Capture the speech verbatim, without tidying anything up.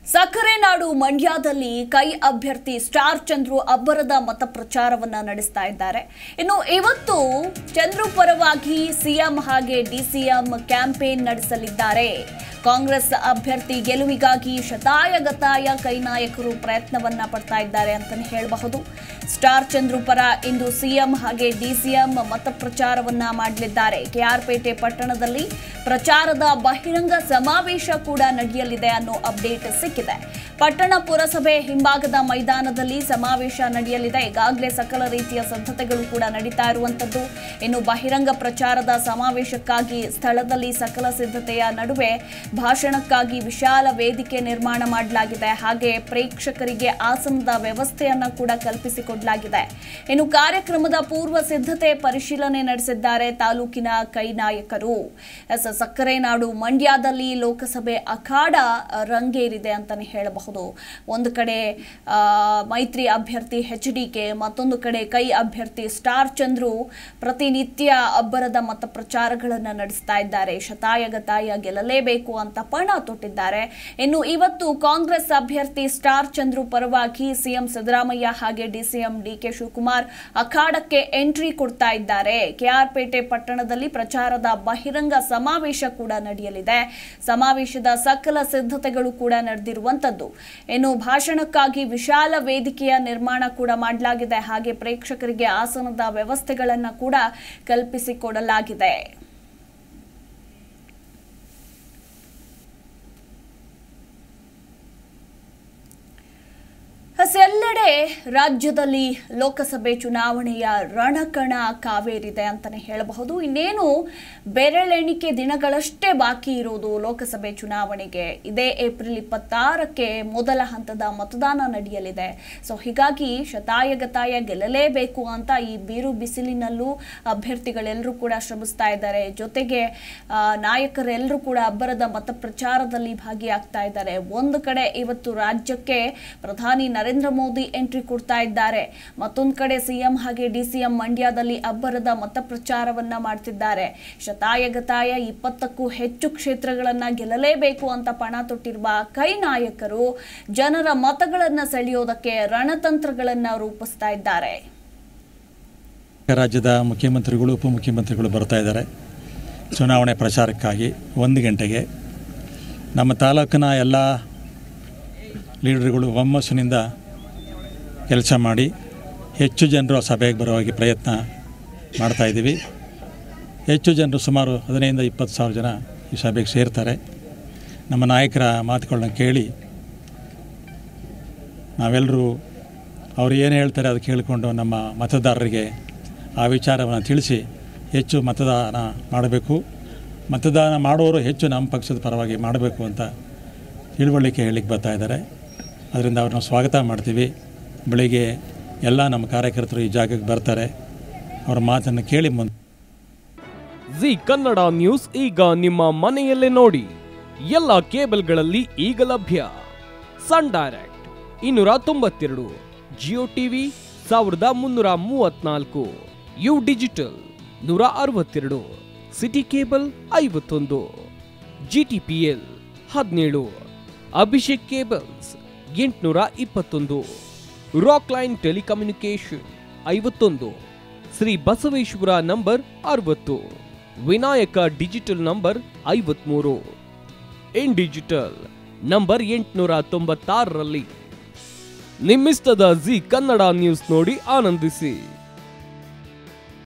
ಸಕ್ಕರೆ ನಾಡು ಮಂಡ್ಯದಲ್ಲಿ ಕೈ ಅಭ್ಯರ್ಥಿ ಸ್ಟಾರ್ ಚಂದ್ರು ಅಬ್ಬರದ ಮತ ಪ್ರಚಾರವನ್ನ ನಡೆಸ್ತಾ ಇದ್ದಾರೆ. ಇನ್ನು ಇವತ್ತು ಚಂದ್ರು ಪರವಾಗಿ ಸಿಎಂ ಹಾಗೆ ಡಿಸಿಎಂ ಕ್ಯಾಂಪೇನ್ ನಡೆಸಲಿದ್ದಾರೆ. ಕಾಂಗ್ರೆಸ್ ಅಭ್ಯರ್ಥಿ ಗೆಲುವಿಗಾಗಿ ಶತಾಯಗತಾಯ ಕೈ ನಾಯಕರು ಪ್ರಯತ್ನವನ್ನ ಪಡ್ತಾ ಇದ್ದಾರೆ ಅಂತಾನೆ ಹೇಳಬಹುದು. ಸ್ಟಾರ್ ಚಂದ್ರು ಪರ ಇಂದು ಸಿಎಂ ಹಾಗೆ ಡಿಸಿಎಂ ಮತ ಪ್ರಚಾರವನ್ನ ಮಾಡಲಿದ್ದಾರೆ. ಕೆಆರ್ಪೇಟೆ ಪಟ್ಟಣದಲ್ಲಿ ಪ್ರಚಾರದ ಬಹಿರಂಗ ಸಮಾವೇಶ ಕೂಡ ನಡೆಯಲಿದೆ ಅನ್ನೋ ಅಪ್ಡೇಟ್ ಸಿಕ್ಕಿದೆ. ಪಟ್ಟಣ ಪುರಸಭೆ ಹಿಂಭಾಗದ ಮೈದಾನದಲ್ಲಿ ಸಮಾವೇಶ ನಡೆಯಲಿದೆ. ಈಗಾಗಲೇ ಸಕಲ ರೀತಿಯ ಸಿದ್ಧತೆಗಳು ಕೂಡ ನಡೀತಾ ಇರುವಂತದ್ದು. ಇನ್ನು ಬಹಿರಂಗ ಪ್ರಚಾರದ ಸಮಾವೇಶಕ್ಕಾಗಿ ಸ್ಥಳದಲ್ಲಿ ಸಕಲ ಸಿದ್ಧತೆಯ ನಡುವೆ ಭಾಷಣಕ್ಕಾಗಿ ವಿಶಾಲ ವೇದಿಕೆ ನಿರ್ಮಾಣ ಮಾಡಲಾಗಿದೆ. ಹಾಗೆ ಪ್ರೇಕ್ಷಕರಿಗೆ ಆಸನದ ವ್ಯವಸ್ಥೆಯನ್ನ ಕೂಡ ಕಲ್ಪಿಸಿಕೊಡಲಾಗಿದೆ. ಇನ್ನು ಕಾರ್ಯಕ್ರಮದ ಪೂರ್ವ ಸಿದ್ಧತೆ ಪರಿಶೀಲನೆ ನಡೆಸಿದ್ದಾರೆ ತಾಲೂಕಿನ ಕೈ ನಾಯಕರು. ಎಸ್ ಸಕ್ಕರೆ ನಾಡು ಮಂಡ್ಯದಲ್ಲಿ ಲೋಕಸಭೆ ಅಖಾಡ ರಂಗೇರಿದೆ ಅಂತಾನೆ ಹೇಳಬಹುದು. ಒಂದು ಕಡೆ ಮೈತ್ರಿ ಅಭ್ಯರ್ಥಿ ಎಚ್ ಡಿ ಕೆ, ಮತ್ತೊಂದು ಕಡೆ ಕೈ ಅಭ್ಯರ್ಥಿ ಸ್ಟಾರ್ ಚಂದ್ರು ಪ್ರತಿನಿತ್ಯ ಅಬ್ಬರದ ಮತ ಪ್ರಚಾರಗಳನ್ನು ನಡೆಸ್ತಾ ಇದ್ದಾರೆ. ಶತಾಯಗತಾಯ ಗೆಲ್ಲಲೇಬೇಕು ಅಂತ ಪಣ ತೊಟ್ಟಿದ್ದಾರೆ. ಇನ್ನು ಇವತ್ತು ಕಾಂಗ್ರೆಸ್ ಅಭ್ಯರ್ಥಿ ಸ್ಟಾರ್ ಚಂದ್ರು ಪರವಾಗಿ ಸಿಎಂ ಸಿದ್ದರಾಮಯ್ಯ ಹಾಗೆ ಡಿಸಿಎಂ ಡಿ ಕೆ ಶಿವಕುಮಾರ್ ಅಖಾಡಕ್ಕೆ ಎಂಟ್ರಿ ಕೊಡ್ತಾ ಇದ್ದಾರೆ. ಕೆಆರ್ಪೇಟೆ ಪಟ್ಟಣದಲ್ಲಿ ಪ್ರಚಾರದ ಬಹಿರಂಗ ಸಮಾವೇಶ ಕೂಡ ನಡೆಯಲಿದೆ. ಸಮಾವೇಶದ ಸಕಲ ಸಿದ್ಧತೆಗಳು ಕೂಡ ನಡೆದಿರುವಂತದ್ದು. ಇನ್ನು ಭಾಷಣಕ್ಕಾಗಿ ವಿಶಾಲ ವೇದಿಕೆಯ ನಿರ್ಮಾಣ ಕೂಡ ಮಾಡಲಾಗಿದೆ. ಹಾಗೆ ಪ್ರೇಕ್ಷಕರಿಗೆ ಆಸನದ ವ್ಯವಸ್ಥೆಗಳನ್ನು ಕೂಡ ಕಲ್ಪಿಸಿಕೊಡಲಾಗಿದೆ. ಎಲ್ಲೆಡೆ ರಾಜ್ಯದಲ್ಲಿ ಲೋಕಸಭೆ ಚುನಾವಣೆಯ ರಣಕಣ ಕಾವೇರಿದೆ ಅಂತಾನೆ ಹೇಳಬಹುದು. ಇನ್ನೇನು ಬೆರಳೆಣಿಕೆ ದಿನಗಳಷ್ಟೇ ಬಾಕಿ ಇರೋದು ಲೋಕಸಭೆ ಚುನಾವಣೆಗೆ. ಇದೇ ಏಪ್ರಿಲ್ ಇಪ್ಪತ್ತಾರಕ್ಕೆ ಮೊದಲ ಹಂತದ ಮತದಾನ ನಡೆಯಲಿದೆ. ಸೊ ಹೀಗಾಗಿ ಶತಾಯಗತಾಯ ಗೆಲ್ಲಲೇಬೇಕು ಅಂತ ಈ ಬೀರು ಬಿಸಿಲಿನಲ್ಲೂ ಅಭ್ಯರ್ಥಿಗಳೆಲ್ಲರೂ ಕೂಡ ಶ್ರಮಿಸ್ತಾ ಇದ್ದಾರೆ. ಜೊತೆಗೆ ನಾಯಕರೆಲ್ಲರೂ ಕೂಡ ಅಬ್ಬರದ ಮತ ಪ್ರಚಾರದಲ್ಲಿ ಭಾಗಿಯಾಗ್ತಾ ಇದ್ದಾರೆ. ಒಂದು ಕಡೆ ಇವತ್ತು ರಾಜ್ಯಕ್ಕೆ ಪ್ರಧಾನಿ ನರೇಂದ್ರ ಮೋದಿ ಎಂಟ್ರಿ ಕೊಡ್ತಾ ಇದ್ದಾರೆ. ಮತ್ತೊಂದು ಕಡೆ ಸಿಎಂ ಹಾಗೆ ಡಿಸಿಎಂ ಮಂಡ್ಯದಲ್ಲಿ ಅಬ್ಬರದ ಮತ ಪ್ರಚಾರವನ್ನ ಮಾಡ್ತಿದ್ದಾರೆ. ಶತಾಯಗತಾಯ ಇಪ್ಪತ್ತಕ್ಕೂ ಹೆಚ್ಚು ಕ್ಷೇತ್ರಗಳನ್ನ ಗೆಲ್ಲಲೇಬೇಕು ಅಂತ ಪಣ ತೊಟ್ಟಿರುವ ಕೈ ನಾಯಕರು ಜನರ ಮತಗಳನ್ನ ಸೆಳೆಯೋದಕ್ಕೆ ರಣತಂತ್ರಗಳನ್ನ ರೂಪಿಸ್ತಾ ಇದ್ದಾರೆ. ರಾಜ್ಯದ ಮುಖ್ಯಮಂತ್ರಿಗಳು ಉಪಮುಖ್ಯಮಂತ್ರಿಗಳು ಬರ್ತಾ ಇದ್ದಾರೆ ಚುನಾವಣೆ ಪ್ರಚಾರಕ್ಕಾಗಿ. ಒಂದು ಗಂಟೆಗೆ ನಮ್ಮ ತಾಲೂಕಿನ ಎಲ್ಲ ಲೀಡರ್ಗಳು ಒಮ್ಮಸ್ಸಿನಿಂದ ಕೆಲಸ ಮಾಡಿ ಹೆಚ್ಚು ಜನರು ಸಭೆಗೆ ಬರುವಾಗಿ ಪ್ರಯತ್ನ ಮಾಡ್ತಾಯಿದ್ದೀವಿ. ಹೆಚ್ಚು ಜನರು ಸುಮಾರು ಹದಿನೈದರಿಂದ ಇಪ್ಪತ್ತು ಸಾವಿರ ಜನ ಈ ಸಭೆಗೆ ಸೇರ್ತಾರೆ. ನಮ್ಮ ನಾಯಕರ ಮಾತುಗಳನ್ನ ಕೇಳಿ ನಾವೆಲ್ಲರೂ ಅವರು ಏನು ಹೇಳ್ತಾರೆ ಅದು ಕೇಳಿಕೊಂಡು ನಮ್ಮ ಮತದಾರರಿಗೆ ಆ ವಿಚಾರವನ್ನು ತಿಳಿಸಿ ಹೆಚ್ಚು ಮತದಾನ ಮಾಡಬೇಕು, ಮತದಾನ ಮಾಡುವವರು ಹೆಚ್ಚು ನಮ್ಮ ಪಕ್ಷದ ಪರವಾಗಿ ಮಾಡಬೇಕು ಅಂತ ತಿಳುವಳಿಕೆ ಹೇಳಿಕ್ಕೆ ಬರ್ತಾ ಇದ್ದಾರೆ. ಅದರಿಂದ ಅವ್ರನ್ನ ಸ್ವಾಗತ ಮಾಡ್ತೀವಿ. ಬೆಳಿಗ್ಗೆ ಎಲ್ಲ ನಮ್ಮ ಕಾರ್ಯಕರ್ತರು ಈ ಜಾಗಕ್ಕೆ ಬರ್ತಾರೆ. ಅವರ ಮಾತನ್ನು ಕೇಳಿ ಮುಂದೆ ಜಿ ಕನ್ನಡ ನ್ಯೂಸ್ ಈಗ ನಿಮ್ಮ ಮನೆಯಲ್ಲೇ ನೋಡಿ. ಎಲ್ಲ ಕೇಬಲ್ಗಳಲ್ಲಿ ಈಗ ಲಭ್ಯ. ಸನ್ ಡೈರೆಕ್ಟ್ ಇನ್ನೂರ ತೊಂಬತ್ತೆರಡು, ಜಿಯೋ ಟಿವಿ ಸಾವಿರದ ಮುನ್ನೂರ ಮೂವತ್ನಾಲ್ಕು, ಯು ಡಿಜಿಟಲ್ ನೂರ ಅರವತ್ತೆರಡು, ಸಿಟಿ ಕೇಬಲ್ ಐವತ್ತೊಂದು, ಜಿ ಟಿ ಪಿ ಎಲ್ ಹದಿನೇಳು, ಅಭಿಷೇಕ್ ಕೇಬಲ್ಸ್ ಎಂಟುನೂರ ಇಪ್ಪತ್ತೊಂದು, ರಾಕ್ ಲೈನ್ ಟೆಲಿಕಮ್ಯುನಿಕೇಶನ್ ಐವತ್ತೊಂದು, ಶ್ರೀ ಬಸವೇಶ್ವರ ನಂಬರ್ ಅರವತ್ತು, ವಿನಾಯಕ ಡಿಜಿಟಲ್ ನಂಬರ್ ಐವತ್ಮೂರು, ಇನ್ ಡಿಜಿಟಲ್ ನಂಬರ್ ಎಂಟುನೂರ ತೊಂಬತ್ತಾರರಲ್ಲಿ. ನಿಮ್ಮಿಸ್ತದ ಜಿ ಕನ್ನಡ ನ್ಯೂಸ್ ನೋಡಿ ಆನಂದಿಸಿ.